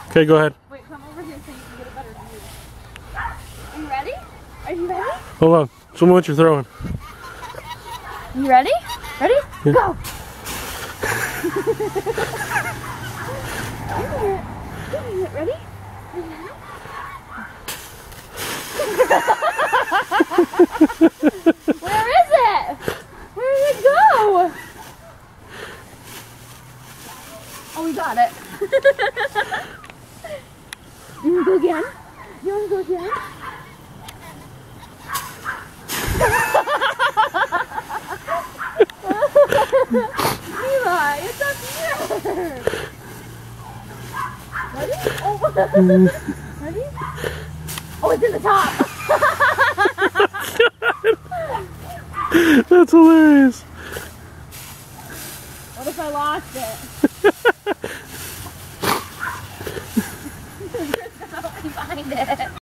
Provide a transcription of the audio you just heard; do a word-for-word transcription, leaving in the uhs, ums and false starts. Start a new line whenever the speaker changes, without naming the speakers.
Okay, go ahead.
Wait, come over here so you can get a better view. Are you ready? Are you ready?
Hold on. Show me what you're throwing.
You ready? Ready?
Yeah.
Go! Give me it. Give me it. Ready? Where is it? Where did it go? Oh, we got it. You want to go again? You want to go again? Eli, it's up here. Ready? Oh. Ready? Oh, it's in the top.
That's hilarious.
What if I lost it? Find it.